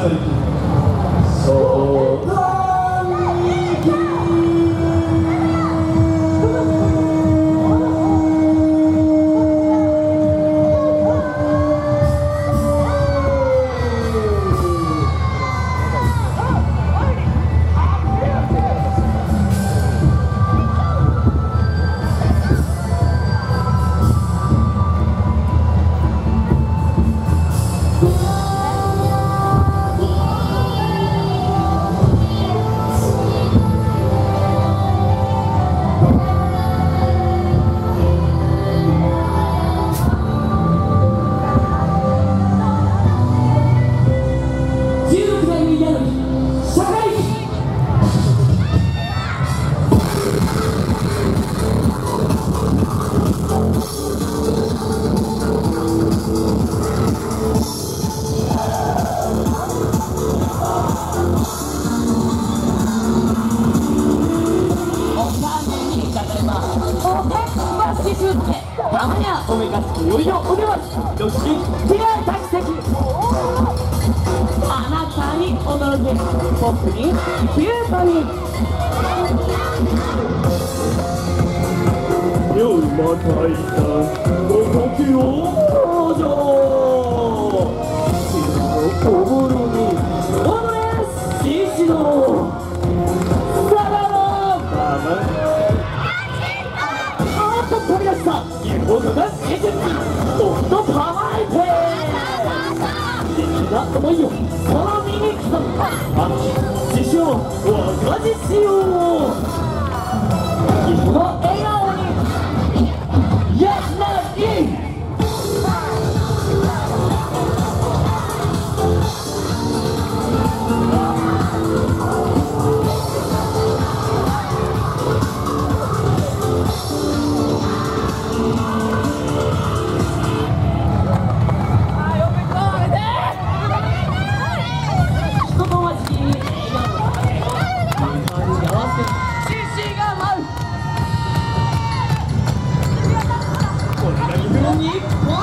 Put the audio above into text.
たまにはおめかしいよいよお出ますよしきれい大石あなたに驚け僕にビュートによいまたいたお時を登場白のおぼろにおれ獅子のさらばママ飛び出した僕が技術僕と構えて敵な思いをその身に刻む師匠我が自身を君の笑顔にやつならいい日本